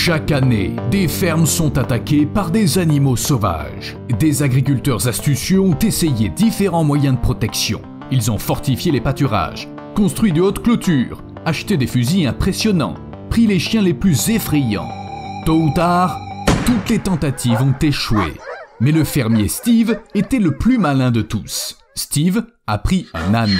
Chaque année, des fermes sont attaquées par des animaux sauvages. Des agriculteurs astucieux ont essayé différents moyens de protection. Ils ont fortifié les pâturages, construit de hautes clôtures, acheté des fusils impressionnants, pris les chiens les plus effrayants. Tôt ou tard, toutes les tentatives ont échoué. Mais le fermier Steve était le plus malin de tous. Steve a pris un âne.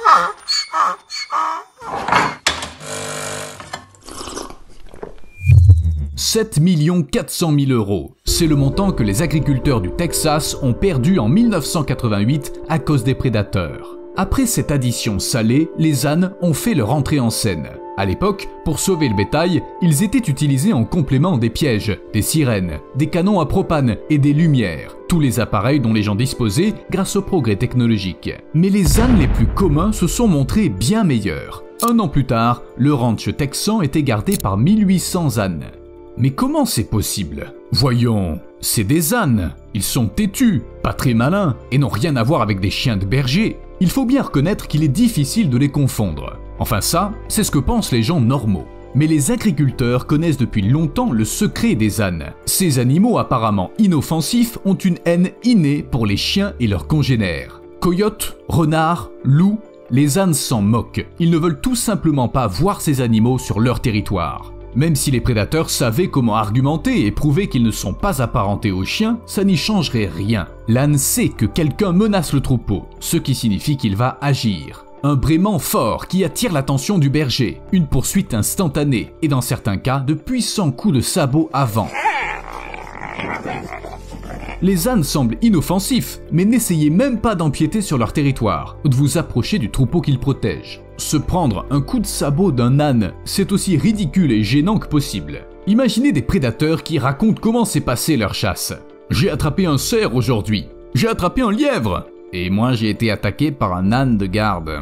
« 7 400 000 €, c'est le montant que les agriculteurs du Texas ont perdu en 1988 à cause des prédateurs. Après cette addition salée, les ânes ont fait leur entrée en scène. À l'époque, pour sauver le bétail, ils étaient utilisés en complément des pièges, des sirènes, des canons à propane et des lumières, tous les appareils dont les gens disposaient grâce au progrès technologique. Mais les ânes les plus communs se sont montrés bien meilleurs. Un an plus tard, le ranch texan était gardé par 1800 ânes. Mais comment c'est possible? Voyons, c'est des ânes. Ils sont têtus, pas très malins et n'ont rien à voir avec des chiens de berger. Il faut bien reconnaître qu'il est difficile de les confondre. Enfin ça, c'est ce que pensent les gens normaux. Mais les agriculteurs connaissent depuis longtemps le secret des ânes. Ces animaux apparemment inoffensifs ont une haine innée pour les chiens et leurs congénères. Coyotes, renards, loups, les ânes s'en moquent. Ils ne veulent tout simplement pas voir ces animaux sur leur territoire. Même si les prédateurs savaient comment argumenter et prouver qu'ils ne sont pas apparentés aux chiens, ça n'y changerait rien. L'âne sait que quelqu'un menace le troupeau, ce qui signifie qu'il va agir. Un braiement fort qui attire l'attention du berger, une poursuite instantanée et dans certains cas de puissants coups de sabot avant. Les ânes semblent inoffensifs, mais n'essayez même pas d'empiéter sur leur territoire ou de vous approcher du troupeau qu'ils protègent. Se prendre un coup de sabot d'un âne, c'est aussi ridicule et gênant que possible. Imaginez des prédateurs qui racontent comment s'est passée leur chasse. J'ai attrapé un cerf aujourd'hui. J'ai attrapé un lièvre. Et moi j'ai été attaqué par un âne de garde.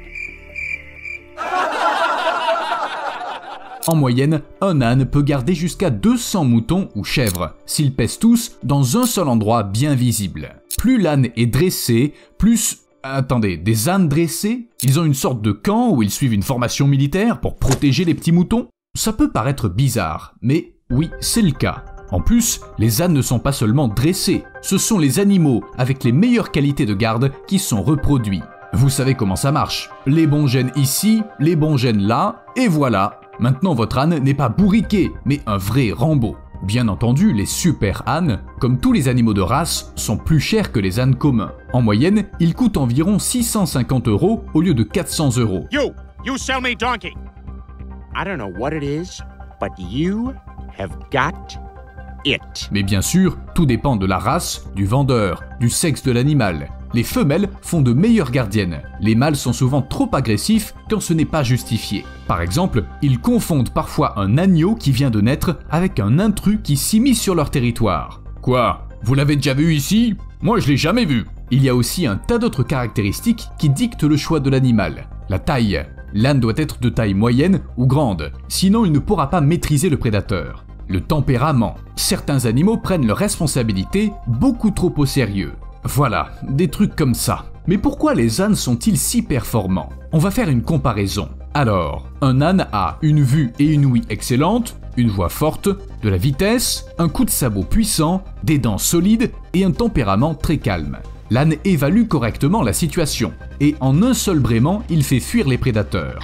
En moyenne, un âne peut garder jusqu'à 200 moutons ou chèvres, s'ils pèsent tous dans un seul endroit bien visible. Plus l'âne est dressé, plus... Attendez, des ânes dressés? Ils ont une sorte de camp où ils suivent une formation militaire pour protéger les petits moutons? Ça peut paraître bizarre, mais oui, c'est le cas. En plus, les ânes ne sont pas seulement dressés, ce sont les animaux avec les meilleures qualités de garde qui sont reproduits. Vous savez comment ça marche. Les bons gènes ici, les bons gènes là, et voilà. Maintenant votre âne n'est pas bourriqué, mais un vrai Rambo. Bien entendu, les super ânes, comme tous les animaux de race, sont plus chers que les ânes communs. En moyenne, ils coûtent environ 650 € au lieu de 400 €. You sell me donkey. I don't know what it is, but you have got it. Mais bien sûr, tout dépend de la race, du vendeur, du sexe de l'animal. Les femelles font de meilleures gardiennes. Les mâles sont souvent trop agressifs quand ce n'est pas justifié. Par exemple, ils confondent parfois un agneau qui vient de naître avec un intrus qui s'immisce sur leur territoire. Quoi? Vous l'avez déjà vu ici? Moi je l'ai jamais vu. Il y a aussi un tas d'autres caractéristiques qui dictent le choix de l'animal. La taille. L'âne doit être de taille moyenne ou grande, sinon il ne pourra pas maîtriser le prédateur. Le tempérament. Certains animaux prennent leurs responsabilités beaucoup trop au sérieux. Voilà, des trucs comme ça. Mais pourquoi les ânes sont-ils si performants? On va faire une comparaison. Alors, un âne a une vue et une ouïe excellentes, une voix forte, de la vitesse, un coup de sabot puissant, des dents solides et un tempérament très calme. L'âne évalue correctement la situation, et en un seul braiement, il fait fuir les prédateurs.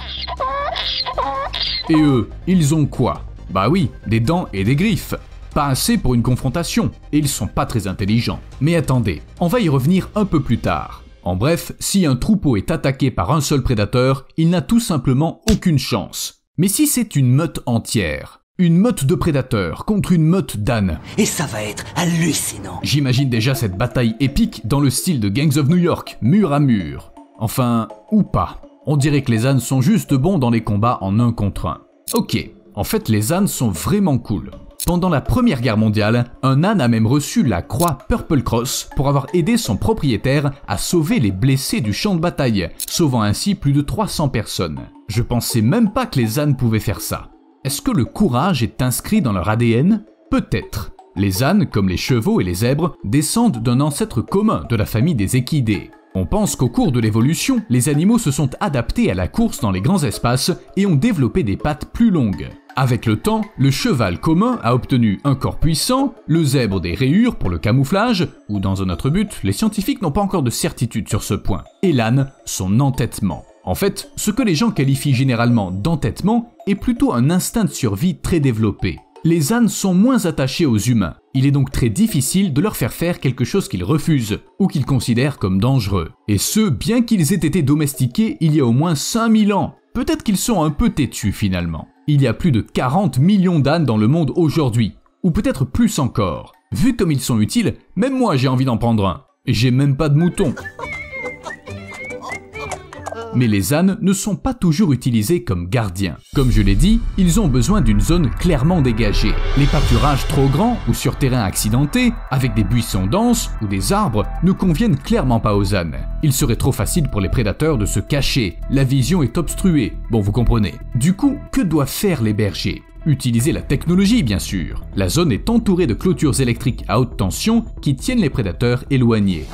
Et eux, ils ont quoi? Bah oui, des dents et des griffes. Pas assez pour une confrontation, et ils sont pas très intelligents. Mais attendez, on va y revenir un peu plus tard. En bref, si un troupeau est attaqué par un seul prédateur, il n'a tout simplement aucune chance. Mais si c'est une meute entière, une meute de prédateurs contre une meute d'ânes... Et ça va être hallucinant. J'imagine déjà cette bataille épique dans le style de Gangs of New York, mur à mur. Enfin, ou pas. On dirait que les ânes sont juste bons dans les combats en 1 contre 1. Ok, en fait les ânes sont vraiment cool. Pendant la Première Guerre mondiale, un âne a même reçu la croix Purple Cross pour avoir aidé son propriétaire à sauver les blessés du champ de bataille, sauvant ainsi plus de 300 personnes. Je pensais même pas que les ânes pouvaient faire ça. Est-ce que le courage est inscrit dans leur ADN? Peut-être. Les ânes, comme les chevaux et les zèbres, descendent d'un ancêtre commun de la famille des équidés. On pense qu'au cours de l'évolution, les animaux se sont adaptés à la course dans les grands espaces et ont développé des pattes plus longues. Avec le temps, le cheval commun a obtenu un corps puissant, le zèbre des rayures pour le camouflage, ou dans un autre but, les scientifiques n'ont pas encore de certitude sur ce point, et l'âne, son entêtement. En fait, ce que les gens qualifient généralement d'entêtement est plutôt un instinct de survie très développé. Les ânes sont moins attachés aux humains, il est donc très difficile de leur faire faire quelque chose qu'ils refusent, ou qu'ils considèrent comme dangereux. Et ce, bien qu'ils aient été domestiqués il y a au moins 5000 ans. Peut-être qu'ils sont un peu têtus finalement. Il y a plus de 40 millions d'ânes dans le monde aujourd'hui, ou peut-être plus encore. Vu comme ils sont utiles, même moi j'ai envie d'en prendre un. Et j'ai même pas de mouton. Mais les ânes ne sont pas toujours utilisés comme gardiens. Comme je l'ai dit, ils ont besoin d'une zone clairement dégagée. Les pâturages trop grands ou sur terrain accidenté, avec des buissons denses ou des arbres, ne conviennent clairement pas aux ânes. Il serait trop facile pour les prédateurs de se cacher, la vision est obstruée, bon vous comprenez. Du coup, que doivent faire les bergers ? Utiliser la technologie bien sûr. La zone est entourée de clôtures électriques à haute tension qui tiennent les prédateurs éloignés.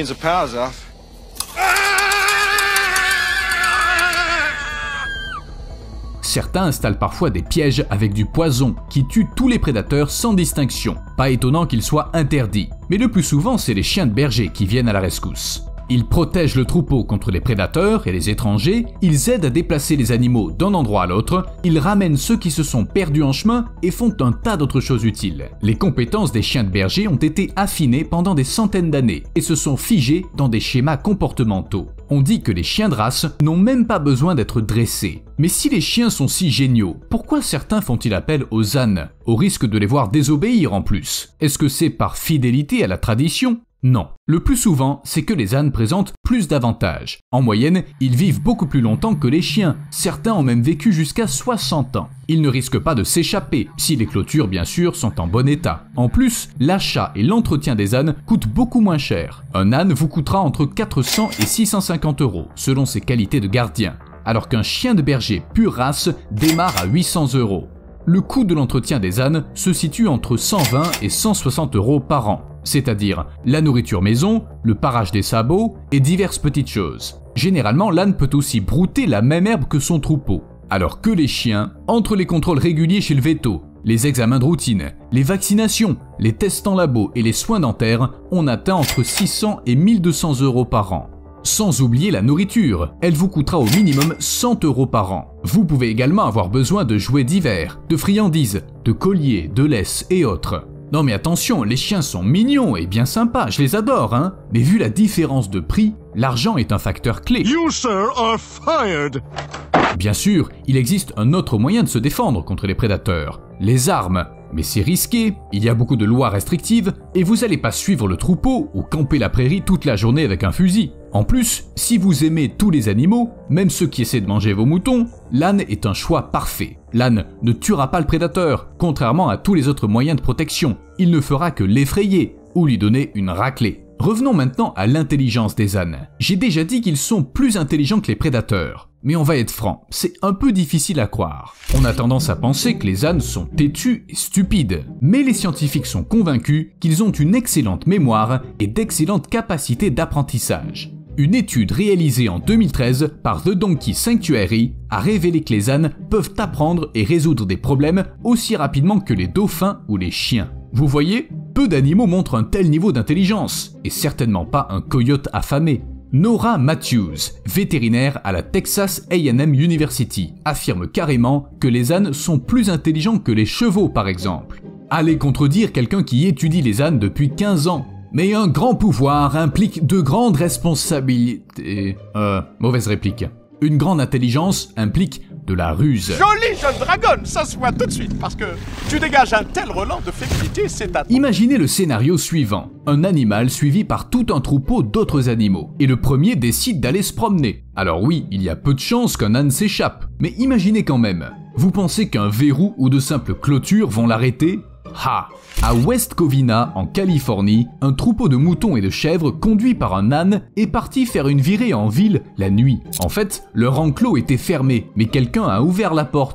Certains installent parfois des pièges avec du poison qui tuent tous les prédateurs sans distinction. Pas étonnant qu'ils soient interdits. Mais le plus souvent, c'est les chiens de berger qui viennent à la rescousse. Ils protègent le troupeau contre les prédateurs et les étrangers, ils aident à déplacer les animaux d'un endroit à l'autre, ils ramènent ceux qui se sont perdus en chemin et font un tas d'autres choses utiles. Les compétences des chiens de berger ont été affinées pendant des centaines d'années et se sont figées dans des schémas comportementaux. On dit que les chiens de race n'ont même pas besoin d'être dressés. Mais si les chiens sont si géniaux, pourquoi certains font-ils appel aux ânes, au risque de les voir désobéir en plus? Est-ce que c'est par fidélité à la tradition? Non. Le plus souvent, c'est que les ânes présentent plus d'avantages. En moyenne, ils vivent beaucoup plus longtemps que les chiens. Certains ont même vécu jusqu'à 60 ans. Ils ne risquent pas de s'échapper, si les clôtures bien sûr sont en bon état. En plus, l'achat et l'entretien des ânes coûtent beaucoup moins cher. Un âne vous coûtera entre 400 et 650 €, selon ses qualités de gardien, alors qu'un chien de berger pure race démarre à 800 €. Le coût de l'entretien des ânes se situe entre 120 et 160 € par an. C'est-à-dire la nourriture maison, le parage des sabots et diverses petites choses. Généralement, l'âne peut aussi brouter la même herbe que son troupeau. Alors que les chiens, entre les contrôles réguliers chez le véto, les examens de routine, les vaccinations, les tests en labo et les soins dentaires, on atteint entre 600 et 1200 € par an. Sans oublier la nourriture, elle vous coûtera au minimum 100 € par an. Vous pouvez également avoir besoin de jouets divers, de friandises, de colliers, de laisse et autres. Non mais attention, les chiens sont mignons et bien sympas, je les adore hein. Mais vu la différence de prix, l'argent est un facteur clé. You, sir, are fired. Bien sûr, il existe un autre moyen de se défendre contre les prédateurs, les armes. Mais c'est risqué, il y a beaucoup de lois restrictives et vous n'allez pas suivre le troupeau ou camper la prairie toute la journée avec un fusil. En plus, si vous aimez tous les animaux, même ceux qui essaient de manger vos moutons, l'âne est un choix parfait. L'âne ne tuera pas le prédateur, contrairement à tous les autres moyens de protection. Il ne fera que l'effrayer ou lui donner une raclée. Revenons maintenant à l'intelligence des ânes. J'ai déjà dit qu'ils sont plus intelligents que les prédateurs. Mais on va être franc, c'est un peu difficile à croire. On a tendance à penser que les ânes sont têtus et stupides. Mais les scientifiques sont convaincus qu'ils ont une excellente mémoire et d'excellentes capacités d'apprentissage. Une étude réalisée en 2013 par The Donkey Sanctuary a révélé que les ânes peuvent apprendre et résoudre des problèmes aussi rapidement que les dauphins ou les chiens. Vous voyez, peu d'animaux montrent un tel niveau d'intelligence, et certainement pas un coyote affamé. Nora Matthews, vétérinaire à la Texas A&M University, affirme carrément que les ânes sont plus intelligents que les chevaux par exemple. Allez contredire quelqu'un qui étudie les ânes depuis 15 ans. Mais un grand pouvoir implique de grandes responsabilités... mauvaise réplique. Une grande intelligence implique de la ruse. Jolie jeune dragonne, ça se voit tout de suite, parce que tu dégages un tel relent de féminité, c'est à... Imaginez le scénario suivant. Un animal suivi par tout un troupeau d'autres animaux. Et le premier décide d'aller se promener. Alors oui, il y a peu de chances qu'un âne s'échappe. Mais imaginez quand même. Vous pensez qu'un verrou ou de simples clôtures vont l'arrêter ? Ha! À West Covina, en Californie, un troupeau de moutons et de chèvres conduit par un âne est parti faire une virée en ville la nuit. En fait, leur enclos était fermé, mais quelqu'un a ouvert la porte.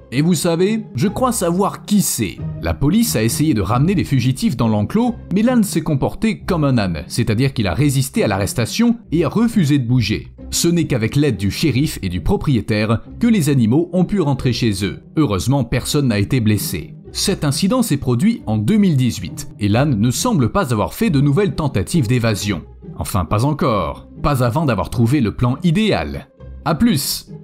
Et vous savez, je crois savoir qui c'est. La police a essayé de ramener les fugitifs dans l'enclos, mais l'âne s'est comporté comme un âne, c'est-à-dire qu'il a résisté à l'arrestation et a refusé de bouger. Ce n'est qu'avec l'aide du shérif et du propriétaire que les animaux ont pu rentrer chez eux. Heureusement, personne n'a été blessé. Cet incident s'est produit en 2018, et l'âne ne semble pas avoir fait de nouvelles tentatives d'évasion. Enfin, pas encore. Pas avant d'avoir trouvé le plan idéal. A plus!